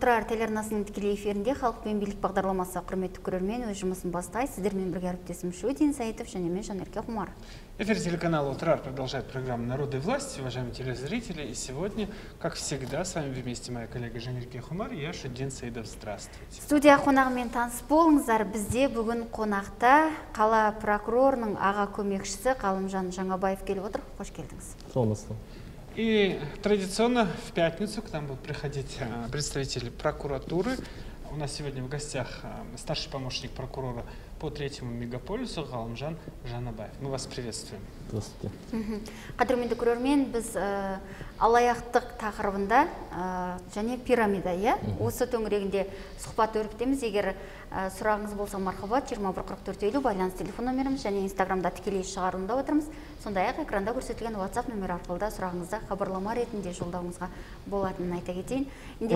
Отырар телеарнасының тікелей эфирінде «Халық пен билік» бағдарламасы. Құрметті көрермен, өз жұмысын бастай. Сіздермен бірге әріптесім Шудин Саитов және мен Жанерке Хумар. Эфир телеканала «Отырар» продолжает программу «Народы и власти». Уважаемые телезрители, и сегодня, как всегда, с вами вместе моя коллега Жанерке Хумар и я, Шудин Саитов. Здравствуйте. Студия қонағымен таныс болыңыздар. Бізде бүгін қонақта қала прокурорының аға көмекшісі Қалымжан Жаңабаев келіп отыр. Қош келдіңіз. Солнышко. И традиционно в пятницу к нам будут приходить представители прокуратуры. У нас сегодня в гостях старший помощник прокурора по третьему мегаполису Қалымжан Жаңабаев. Мы вас приветствуем. Здравствуйте. Қадірменді көрермен, біз алаяқтық тақырыбында және пирамида, осы төңірегінде сұхбат өрбітеміз. Егер сұрағыңыз болса, мархабат 214450 байланыс телефон номеріміз және инстаграмда тікелей шығарылымда отырмыз. Сондай-ақ экранда көрсетілген WhatsApp номері арқылы да сұрағыңызды хабарлама ретінде жолдауыңызға болатынын айта кетейін.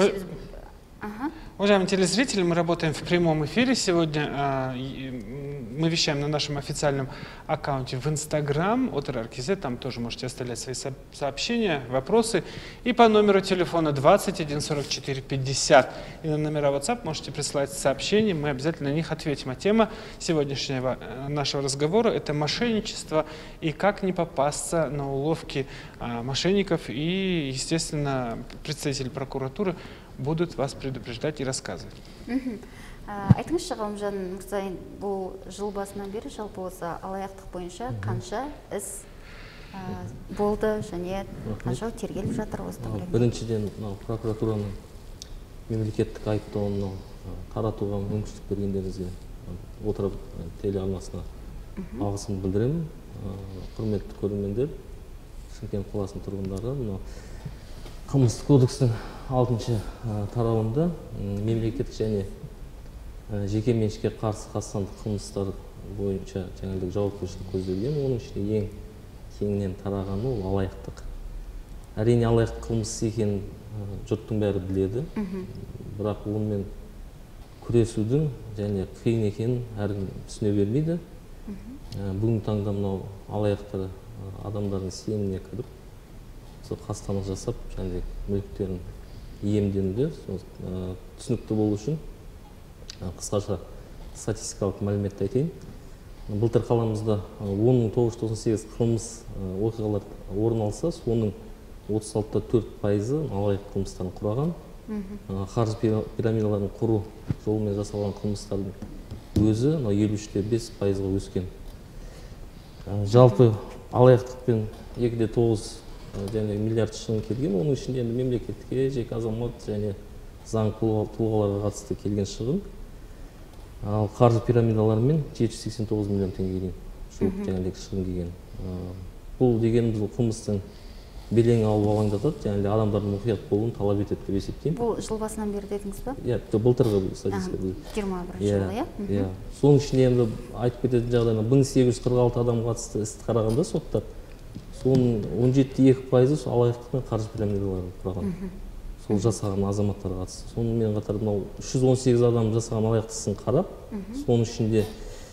Уважаемые телезрители, мы работаем в прямом эфире. Сегодня мы вещаем на нашем официальном аккаунте в Instagram Отырар.кз. Там тоже можете оставлять свои сообщения, вопросы. И по номеру телефона 21 44 50. И на номера WhatsApp можете присылать сообщения. Мы обязательно на них ответим. А тема сегодняшнего нашего разговора – это мошенничество и как не попасться на уловки мошенников. И, естественно, представители прокуратуры будут вас предупреждать и рассказывать. Айтыңызшы, Қалымжан мырза, бұл жыл басынан бері жалпы осы алаяқтық бойынша қанша іс болды және қанша тергеліп жатыр осы төңірегінде? Біріншіден прокуратураның мемлекеттік айыптауын таратуға мүмкіншілік бергендеріңізге Отырар телеарнасына алғысымды білдіремін. Құрметті көрермендер, Шымкент қаласының тұрғындары, Қылмыстық кодекстің 6-шы тарауында мемлекеттік және жеке меншікке қарсы қастандық қылмыстар бойынша жаңалық жауапкершілік көзделген. Оның ішінде ең кеңінен тарағаны ол алаяқтық. Әрине алаяқтық қылмыс екенін жұрттың бәрі біледі. Бірақ онымен күресудің және қиын екенін әркім түсіне бермейді. Бүгінгі таңда мынау алаяқтар адамдардың сеніміне кіріп, қастандық жасап, және мүліктерін иемденуде түсінікті болу үшін қысқаша статистикалық мәліметті айтайын. Былтыр қаламызда 10.998 қылмыс оқиғалар орын алса, соның 36.4% алаяқтық қылмыстарын құраған. Қаржы пирамидаларын құру жолымен жасалған қылмыстардың өзі 53.5%-ға өскен. Жалпы алаяқтықпен 2,9 және миллиард шығын келген. Оның ішінде мемлекетке, жеке азамат және заң тұлғаларға қатысты келген шығын. Ал қаржы пирамидаларымен 789 миллион теңгеден жуық жаңалық шығын келген. Бұл дегеніміз қылмыстың белең алып алаңдатады, және адамдардың мұқият болуын талап етеді деп есептеймін. Бұл жыл басынан бері дедіңіз ба? Иә, былтырғы статистика. 21 жылы, иә? Соның ішінде енді айтып кететін жағдайда 1846 адам қатысты істі қарағанда соттар. Соның 17,2% алаяқтықпен қаржы пирамидаларын құраған. Сол жасаған азаматтарға қатысты. Сонымен қатар 318 адам жасаған алаяқтығын қарап, соның ішінде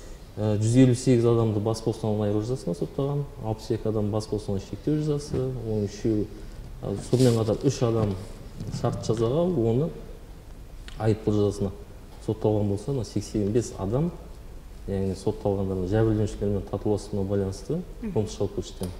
158 адамды бас бостандығынан айыру жазасына соттаған, 62 адам бас бостандығынан шектеу жазасы, оның үшеуі, сонымен қатар 3 адам шарт жазаға, оны айыппұл жазасына сотталған болса, 85 адам, яғни сотталғандардың жәбірленушілермен татуласуына байланысты қылмыстық жауапкершіліктен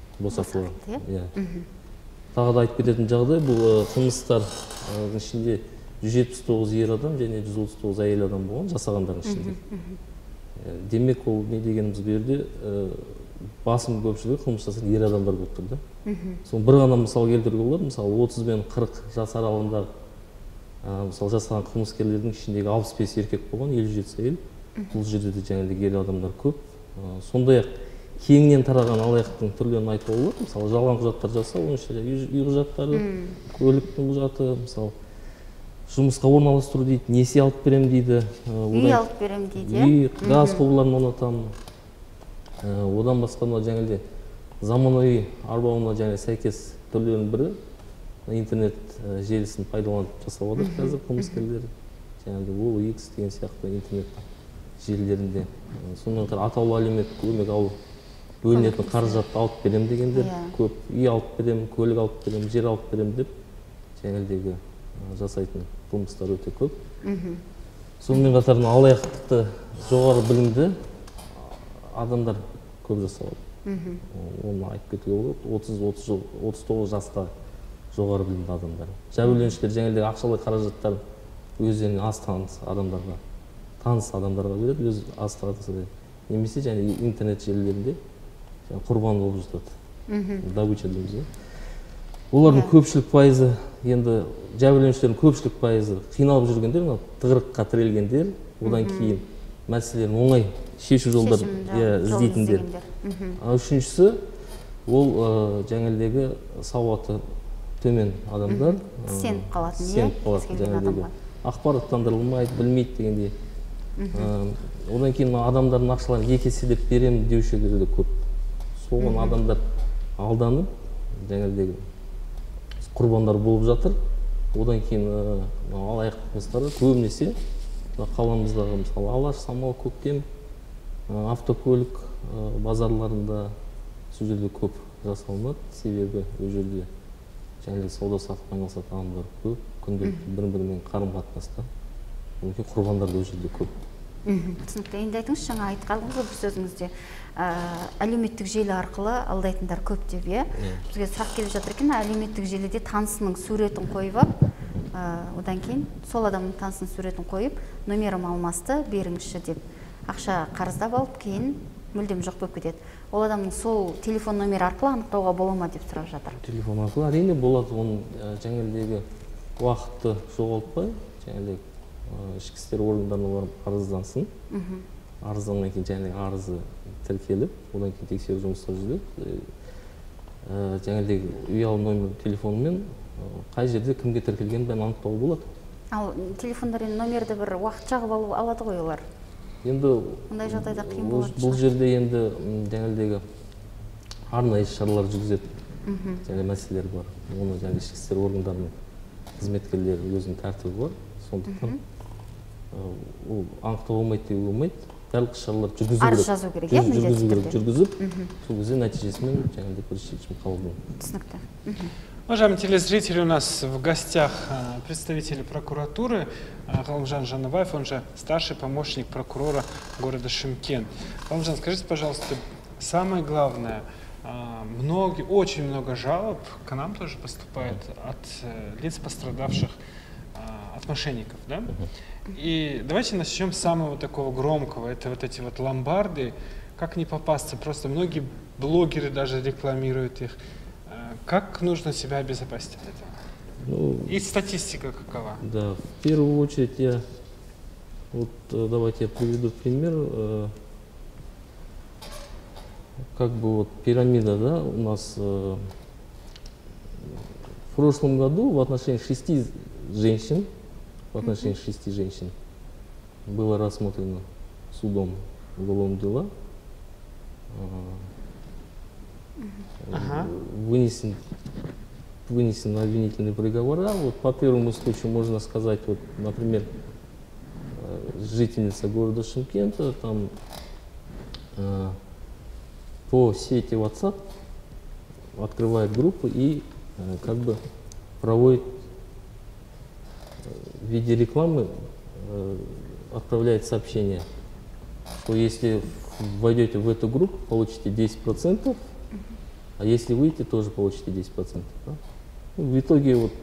босатылған. Тағы да айтып кететін жағдай, бұл қылмыстар ішінде 179 ер адам және 139 әйел адам болған, жасағандардың ішінде. Демек, ол не дегеніміз берді, басым көпшілігі қылмыс жасаған ер адамдар болып тұрды. Соның бір ғана мысал келтіруге болады, мысалы 30 мен 40 жас аралығында мысалы жасаған қылмыскерлердің ішіндегі 65 еркек болған, 57 әйел. Бұл жерде де жаңағы ер адамдар көп. Сондай-ақ кеңінен тараған алаяқтың түрлерін айтуға болады. Мысалы жалған құжаттар жасау, оның ішінде үй құжаттары, көліктің құжаты, мысалы жұмысқа орналастыру дейді, несие алып берем дейді, үй алып берем дейді, үй, газ құбырларын орнатамын. Одан басқа жаңағы заманауи арбауына сәйкес түрлерінің бірі интернет желісін пайдаланып жасап отыр қазір қылмыскерлер. Жаңағы OLX деген сияқты интернет желілерінде. Сонымен қатар атаулы әлеуметтік көмек алу бөлінетін қаражатты алып берем дегендер көп. Үй алып берем, көлік алып берем, жер алып берем деп жаңағыдегі жасайтын қылмыстар өте көп. Сонымен қатар алаяқтықты жоғары білімді адамдар көп жасап алады. Оны айтып кетуге болады. 30-39 жаста жоғары білімді адамдар. Жәбірленушілер жаңағыдай ақшалай қаражаттар өздеріне аз таныс адамдарға береді, өз аз танысы немесе және интернет желілерінде құрбан болып жатады. Добыча дейміз. Олардың көпшілік пайызы, енді жәбірленушілердің көпшілік пайызы қиналып жүргендер, тығырыққа тірелгендер, одан кейін мәселелерін оңай шешу жолдар іздейтіндер. Үшіншісі, ол жаңағыдегі сауаты төмен адамдар. Сеніп қалатын, ақпараттандырылмайды, білмейді дегендей. Одан кейін адамдардың ақшаларын 2 еселеп беремін деушілер де көп. Соған адамдар алданып, жаңағыдегі құрбандар болып жатыр. Одан кейін алаяқ қылмыстары көбінесе қаламыздағы мысалы Алаш, Самал, Көктем, автокөлік базарларында сол жерде көп жасалынады. Себебі ол жерде жаңағы сауда саттықпен айналысатын адамдар көп, күнделікті бір-бірімен қарым-қатынаста. Одан кейін құрбандар да ол жерде көп. Түсінікті. Енді айтыңыз, жаңа айтқаныңыз бір сөзіңізде әлеуметтік желі арқылы алдайтындар көп деп, бізге сұрақ келіп жатыр екен, әлеуметтік желіде танысының суретін қойып алып, одан кейін сол адамның танысының суретін қойып, номерім алмасты, беріңізші деп ақша қарыздап алып, кейін мүлдем жоқ болып кетеді. Ол адамның сол телефон номері арқылы анықтауға бола ма деп сұрап жатыр. Телефон арқылы әрине болады. Оның жаңағыдегі уақытты жоғалтпай, жаңағыдегі ішкі істер органдарына барып арыздансын. Арызданнан кейін жаңағыдегі арызы тіркеліп, одан кейін тексеру жұмыстары жүреді. Жаңағыдегі ұялы номер телефонымен қай жерде кімге тіркелгенін бәрін анықтауға болады. Ал телефондар номерді бір уақыт жағып алады ғой олар. Енді ондай жағдайда қиын болады. Бұл жерде енді жаңағыдегі арнайы шаралар жүргізеді. Жаңағы мәселелер бар. Оны жаңағы ішкі істер органдарының қызметкерлері өзінің тәртібі бар. Сондықтан ол анықтау болмайды деуге болмайды. Барлық шаралар жүргізу керек. Арыз жазу керек, жүргізіп, сол кезде нәтижесімен жаңағыдай бір шешім қабылданады. Түсінікті. Уважаемые телезрители, у нас в гостях представители прокуратуры Галымжан Жанабаев, он же старший помощник прокурора города Шымкент. Галымжан, скажите, пожалуйста, самое главное, очень много жалоб к нам тоже поступает от лиц, пострадавших от мошенников, да? И давайте начнем с самого такого громкого, это вот эти вот ломбарды, как не попасться, просто многие блогеры даже рекламируют их. Как нужно себя обезопасить от этого? И статистика какова? Да, в первую очередь давайте я приведу пример. Как бы вот пирамида, да, у нас в прошлом году в отношении 6 женщин, было рассмотрено судом уголовные дела. Вынесен обвинительный приговор. Вот по первому случаю можно сказать, вот, например, жительница города Шымкента там по сети WhatsApp открывает группу и как бы проводит в виде рекламы, отправляет сообщение, что если войдете в эту группу, получите 10%, а если выйти, тоже получите 10%. Да? В итоге вот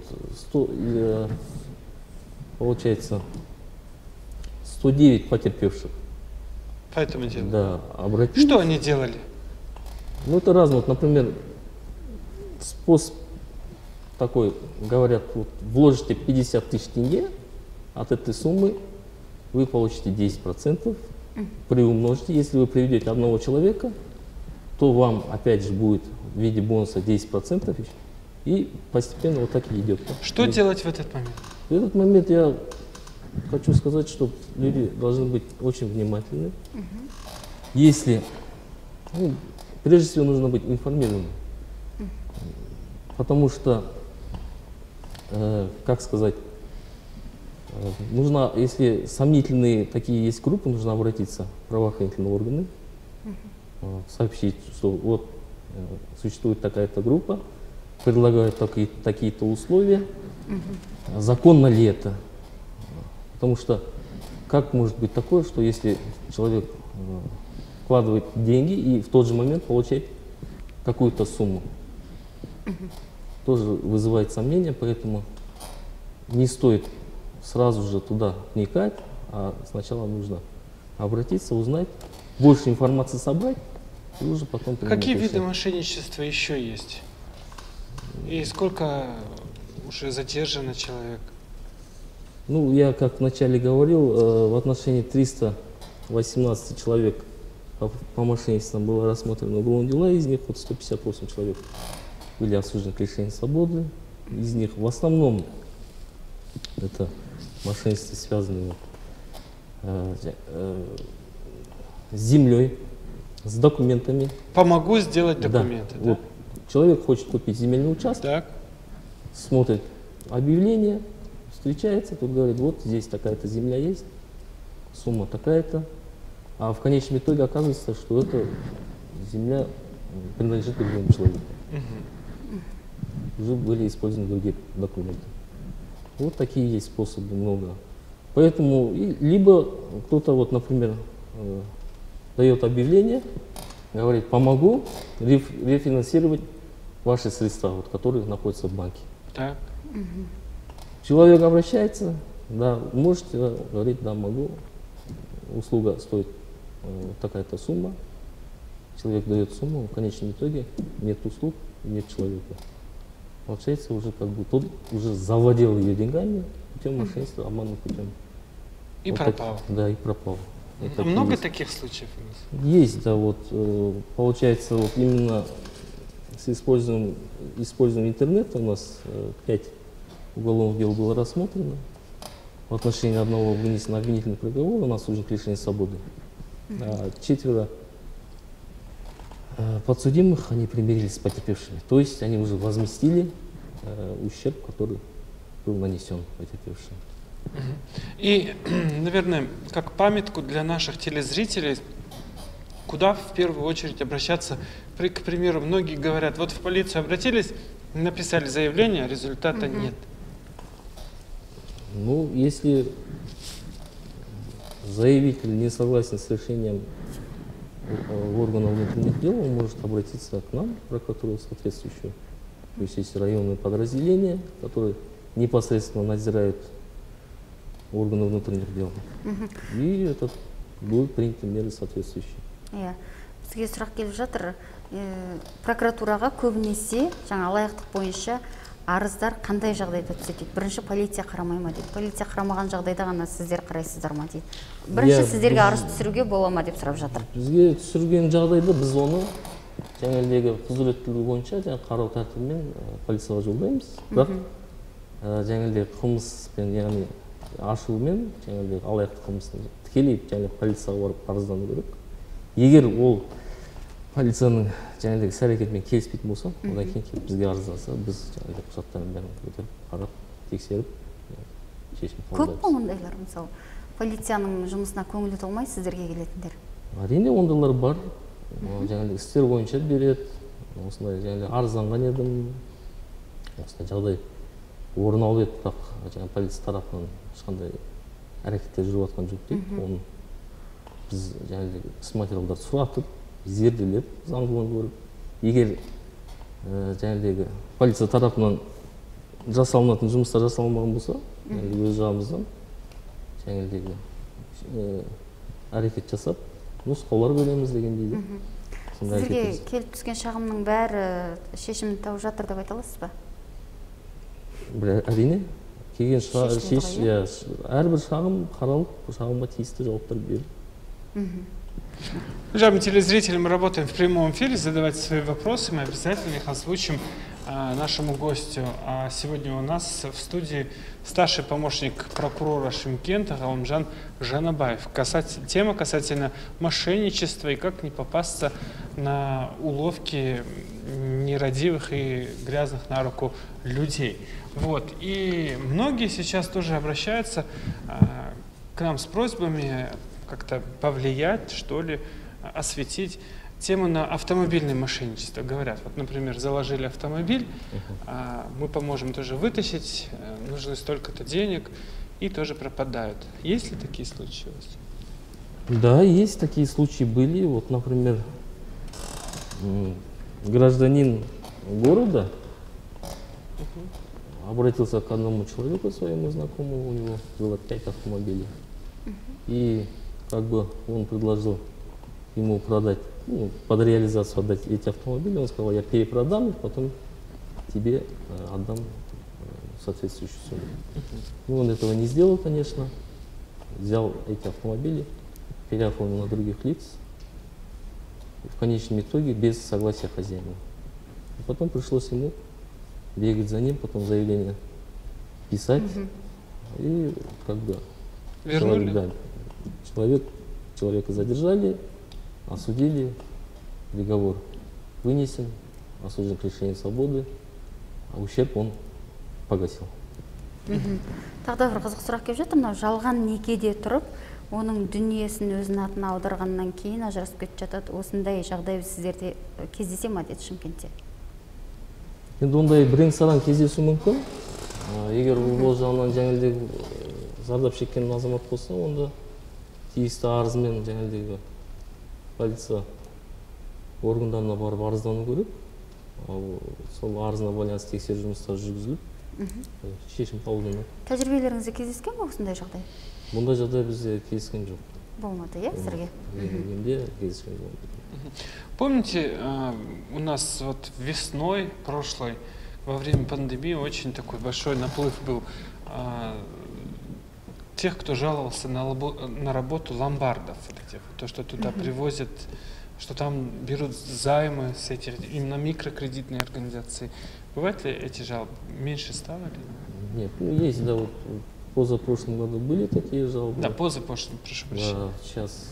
получается 109 потерпевших. По этому делу? Да, обратились. Что они делали? Ну это разное. Вот, например, способ такой, говорят, вот, вложите 50 тысяч тенге, от этой суммы вы получите 10%, приумножите. Если вы приведете одного человека, то вам опять же будет в виде бонуса 10%, и постепенно вот так и идет. Что делать в этот момент? В этот момент я хочу сказать, что люди должны быть очень внимательны. Если, прежде всего, нужно быть информированным, потому что, как сказать, нужно, если сомнительные такие есть группы, нужно обратиться в правоохранительные органы, сообщить, что вот существует такая-то группа, предлагают такие-то условия. Законно ли это? Потому что как может быть такое, что если человек вкладывает деньги и в тот же момент получает какую-то сумму? Тоже вызывает сомнения, поэтому не стоит сразу же туда вникать, а сначала нужно обратиться, узнать, больше информации собрать и уже потом принимать Какие решение. виды мошенничества еще есть? И сколько уже задержано человек? Ну, я как вначале говорил, в отношении 318 человек по мошенничеству было рассмотрено уголовные дела, из них вот 158 человек были осуждены к лишению свободы. Из них в основном это мошенничество, связанное с землей, с документами. Помогу сделать документы, да? Вот человек хочет купить земельный участок, Так. смотрит объявление, встречается, тут говорит, вот здесь такая-то земля есть, сумма такая-то, а в конечном итоге оказывается, что эта земля принадлежит другому человеку. Уже были использованы другие документы. Вот такие есть способы много. Поэтому либо кто-то, вот, например, дает объявление, говорит, помогу рефинансировать ваши средства, вот, которые находятся в банке. Так. Человек обращается, да, можете, да, говорит, да, могу, услуга стоит такая-то сумма, человек дает сумму, в конечном итоге нет услуг, нет человека. Получается, уже как бы тот уже завладел ее деньгами путем мошенничества, обманным путем. И Вот пропал. Да, и пропал. Вот такие Много есть. таких случаев у нас? Есть, да, вот, получается, вот именно с использованием интернета у нас 5 уголовных дел было рассмотрено. В отношении одного вынесен обвинительный приговор, у нас осужден к лишению свободы. А 4 подсудимых, они примирились с потерпевшими. То есть они уже возместили ущерб, который был нанесен потерпевшим. И, наверное, как памятку для наших телезрителей, куда в первую очередь обращаться? К примеру, многие говорят, вот в полицию обратились, написали заявление, результата нет. Ну, если заявитель не согласен с решением органов внутренних дел, он может обратиться к нам, в прокуратуру соответствующую. То есть есть районные подразделения, которые непосредственно надзирают органы внутренних дел. И это будут приняты меры соответствующие. Иә, бізге сұрақ келіп жатыр. Прокуратураға көбінесе жаңа алаяқтық бойынша арыздар қандай жағдайда түседі дейді. Бірінші полиция қарамай ма дейді. Полиция қарамаған жағдайда ғана сіздер қарайсыздар ма дейді. Бірінші сіздерге арыз түсіруге бола ма деп сұрап жатыр. Бізге түсірген жағдайда біз оны жаңағы құзыреттілігі бойынша қарау тәртібімен полицияға жолдаймыз. Бірақ жаңағы қылмыспен, яғни ашуымен жаңағы алаяқтық қылмысын тікелей полицияға барып арыздану керек. Егер ол полицияның жаңағы іс-әрекетімен келіспейтін болса, одан кейін келіп бізге арыздаса, біз жаңағы құжаттарын бәрін көтеріп, қарап, тексеріп, шешім қабылдаймыз. Көп па ондайлар, мысалы, полицияның жұмысына көңілі толмай сіздерге келетіндер? Әрине ондайлар бар. Жаңағы істер бойынша береді. Осындай жаңағы арызданған едім. Осындай жағдай орын алып еді, бірақ жаңағы полиция тарапынан ешқандай әрекеттер жүріп жатқан жоқ дейді. Оны біз жаңағы іс материалдарды сұратып, зерделеп, заңдылығын көріп, егер жаңағы полиция тарапынан жасалынатын жұмыстар жасалмаған болса, өз жағымыздан жаңағы әрекет жасап, нұсқаулар береміз деген дейді. Сіздерге келіп түскен шағымның бәрі шешімін тауып жатыр деп айта аласыз ба? Әрине, келген әрбір шағым қаралып, шағымға тиісті жауаптар беріліп. Уважаемые телезрители, мы работаем в прямом эфире, задавайте свои вопросы, мы обязательно их озвучим нашему гостю. А сегодня у нас в студии старший помощник прокурора Шымкента Галымжан Жанабаев. Тема касательно мошенничества и как не попасться на уловки нерадивых и грязных на руку людей. Вот. И многие сейчас тоже обращаются к нам с просьбами как-то повлиять, что ли, осветить тему на автомобильное мошенничество. Говорят, вот, например, заложили автомобиль, мы поможем тоже вытащить, нужно столько-то денег, и тоже пропадают. Есть ли такие случаи у вас? Да, есть такие случаи были. Вот, например, гражданин города обратился к одному человеку, своему знакомому, у него было 5 автомобилей. И как бы он предложил ему продать, ну, под реализацию отдать эти автомобили. Он сказал, я перепродам их, потом тебе отдам соответствующую сумму. Ну, он этого не сделал, конечно. Взял эти автомобили, переоформил на других лиц. В конечном итоге без согласия хозяина. И потом пришлось ему бегать за ним, потом заявление писать. И как бы вернули? Человека задержали, осудили, приговор вынесен, осужден к лишению свободы, а ущерб он погасил. Тағы да бір қызық сұрақ келіп жатыр. Мынау жалған некеде тұрып, оның дүниесін өзінің атына аударғаннан кейін ажырасып кетіп жатады. Осындай жағдай сіздерде кездесе ма деді Шымкентте? Енді ондай бірең-саран кездесу мүмкін. Егер бұл жағынан жаңағыдегі зардап шеккен азамат болса, онда тиісті арызымен жаңағыдегі полиция органдарына барып арыздану керек. Сол арызына байланысты тексеру жұмыстары жүргізіліп, шешім қабылданады. Тәжірибелеріңізде кездескен бе осындай жағдай? Бұндай жағдай бізде кездескен жоқ. Болмады, иә, сіздерге? Менде кездескен жоқ. Помните, у нас вот весной прошлой, во время пандемии, очень такой большой наплыв был тех, кто жаловался на работу ломбардов, то, что туда привозят, что там берут займы с этих, именно микрокредитные организации. Бывают ли эти жалобы? Меньше стало ли? Нет, ну есть, да, вот позапрошлом году были такие жалобы. Да, позапрошлом, прошу прощения. Да, сейчас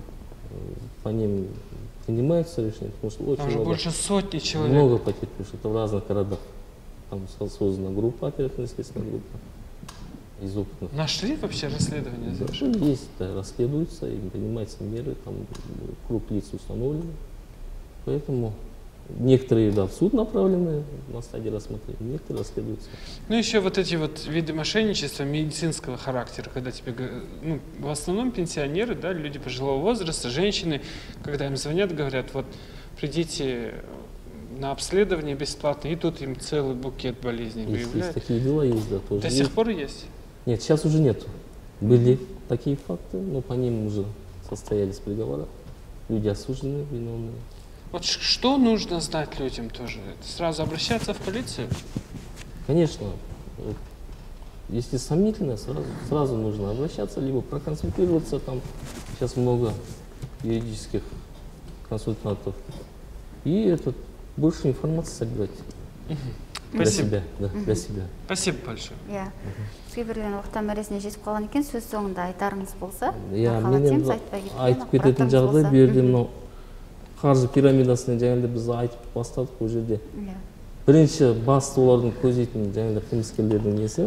по ним принимаются решения, потому что очень там же много, больше сотни человек. много потерпевших, это в разных городах. Там создана группа, оперативно-следственная группа из опытных. Нашли вообще расследование? Да, есть, да, расследуются, и принимаются меры, там круг лиц установлен. Поэтому некоторые, да, в суд направлены на стадии рассмотрения, некоторые расследуются. Ну, еще вот эти вот виды мошенничества медицинского характера, когда тебе, ну, в основном пенсионеры, да, люди пожилого возраста, женщины, когда им звонят, говорят, вот, придите на обследование бесплатно, и тут им целый букет болезней выявляют. Есть такие дела, есть, да, тоже. До сих пор есть? Нет, сейчас уже нет. Были такие факты, но по ним уже состоялись приговоры. Люди осуждены, виновные. Вот что нужно знать людям тоже? Сразу обращаться в полицию? Конечно. Вот, если сомнительно, сразу нужно обращаться, либо проконсультироваться. Там сейчас много юридических консультантов. И больше информации собирать. Для себя, да, для себя. Спасибо большое. Иә. Бізге берілген уақыттан мәресіне жетіп қалған екен, сөз соңында айтарыңыз болса. Иә, мен айтып кететін жағдай, бұл жерде мынау қаржы пирамидасының жаңағыдай біз айтып бастадық бұл жерде. Бірінші басты олардың көздейтін жаңағыдай қылмыскерлердің несі,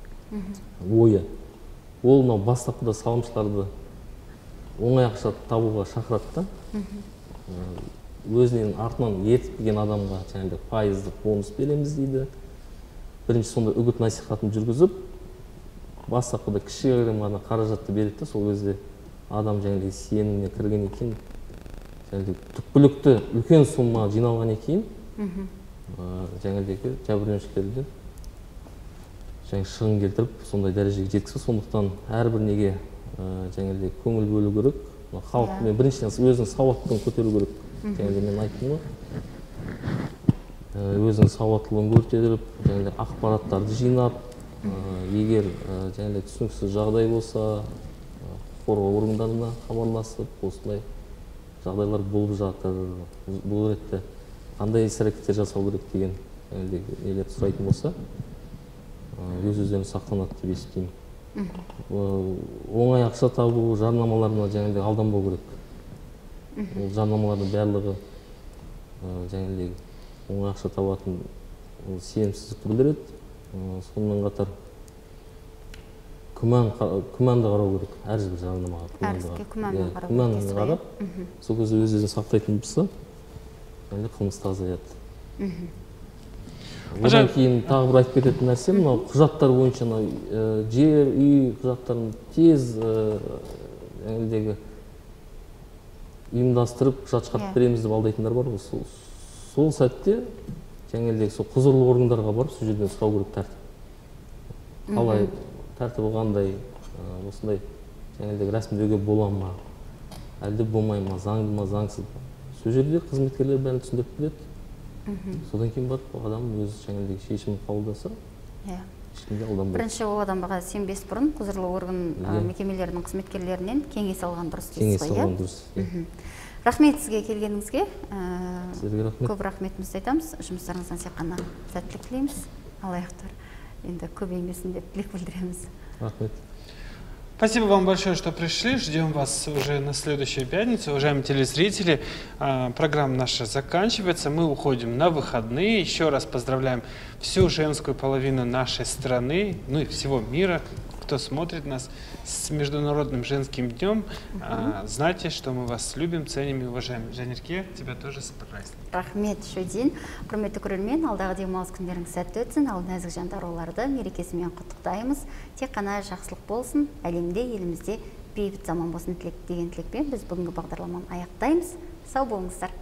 ойы. Ол мынау бастапқыда салымшыларды оңай ақша табуға шақырады да. Өзінен артынан ертіп келген адамға жаңағыдай пайыздық бонус береміз дейді. Бірінші сонда үгіт насихатын жүргізіп, бастапқыда кішігірім ғана қаражатты береді, сол кезде адам жаңағыдай сеніміне кіргеннен кейін, жаңағыдай түпкілікті үлкен сумма жиналғаннан кейін, жаңағыдай жәбірленушілерден шығын келтіріп, сондай дәрежеге жеткізіп, сондықтан әрбір неге жаңағыдай көңіл бөлу керек. Халықпен біріншіден өзінің сауаттылығын көтеру керек. Жаңағыдай мен айттым ғой, өзінің сауаттылығын көтеріп, жаңағыдай ақпараттарды жинап, егер жаңағыдай түсініксіз жағдай болса, қорғау органдарына хабарласып, осындай жағдайлар болып жатыр, бұл ретте қандай іс-әрекеттер жасау керек деген нелерді сұрайтын болса, өз-өздерін сақтанады деп есептеймін. Оңай ақша табу жарнамаларына жаңағыдай алданбау керек. Жарнамалардың барлығы жаңағыдай оңай ақша табатын сенімсіздікті білдіреді. Сонымен қатар күмәнді қарау керек, әрбір жарнамаға Әріске күмәнмен қарау күмәнмен керек дейсіз ғой, қарап, сол кезде өз-өзін сақтайтын болса, яғни қылмысты азаяды. Одан кейін тағы бір айтып кететін нәрсе, мынау құжаттар бойынша жер, үй құжаттарын тез жаңағыдегі ұйымдастырып құжат шығарып береміз деп алдайтындар бар ғой. Сол сәтте жаңағыдегі сол құзырлы органдарға барып сол жерден сұрау керек тәртіп. Қалай тәртібі қандай, осындай жаңағыдегі рәсімдеуге бола ма, әлде болмай ма, заңды ма, заңсыз ба. Сол жерде қызметкерлер бәрін түсіндіріп береді. Содан кейін барып адам өз жаңағыдегі шешімін қабылдаса, ешкімге алданбайды. Бірінші ол адамға сенбес бұрын құзырлы орган мекемелерінің қызметкерлерінен кеңес алған дұрыс дейсіз ғой, иә? Рахмет сізге келгеніңізге. Сізге рахмет. Көп рахметімізді айтамыз. Жұмыстарыңыздан тек қана сәттілік тілейміз. Алаяқтар енді көбеймесін деп тілек білдіреміз. Рахмет. Спасибо вам большое, что пришли. Ждем вас уже на следующую пятницу. Уважаемые телезрители, программа наша заканчивается. Мы уходим на выходные. Еще раз поздравляем всю женскую половину нашей страны, ну и всего мира, кто смотрит нас, с Международным женским днем. Знайте, что мы вас любим, ценим и уважаем. Жанерке, тебя тоже с праздником. Рахмет Шөдин. Құрметті көрермен, алдағы демалыс күндеріңіз сәтті өтсін. Ал нәзік жандар оларды мерекесімен құттықтаймыз. Тек қана жақсылық болсын, әлемде, елімізде бейбіт заман болсын деген тілекпен біз бүгінгі бағдарламаны аяқтаймыз. Сау болыңыздар.